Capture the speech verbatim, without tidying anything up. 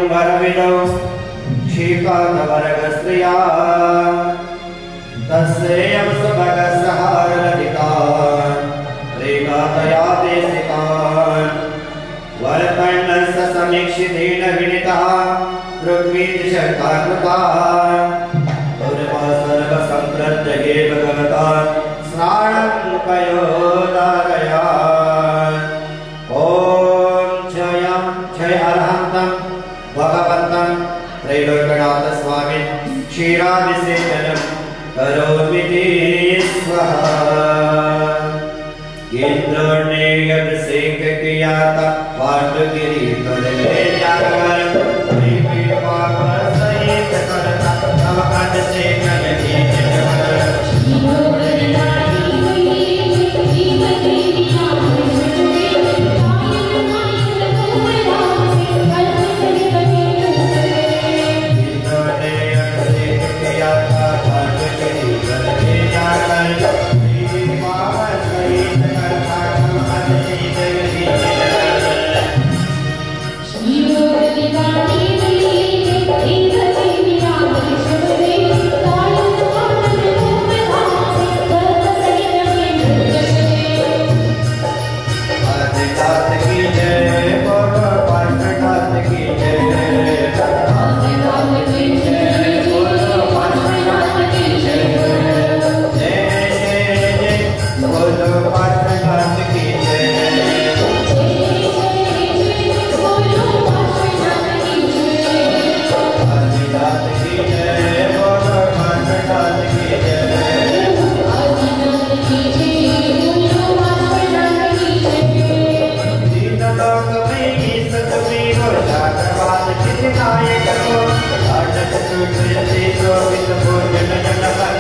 वरविदौ क्षीपादवर्गस्त्रिया तस्यैव सुभगसहारललितान् रेखातया देशिकान् वरपर्णस्य समीक्षितेन विनितः पृथ्वीशर्काकृतान् पूर्वा सर्वसम्प्रत्यये भगवता स्नानं पयोदारयान् ॐ जयं जय अरहन्तं भगवन्तं त्रैलोक्यनाथ स्वामी क्षीराभिषेचनं करोमि ते स्वाहा केन्द्रोऽभिषेक किया था पाटगिरी पर ले जाकर प्रीति पावन सहित करता तब कंठ से नयनी Jai